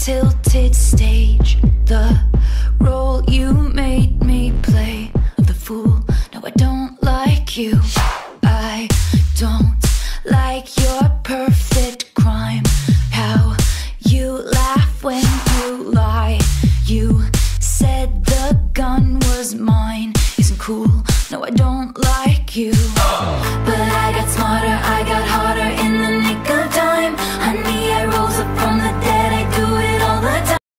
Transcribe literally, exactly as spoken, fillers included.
tilted stage, the role you made me play of the fool. No, I don't like you. I don't like your perfect crime. How you laugh when you lie. You said the gun was mine. Isn't cool. No, I don't like you.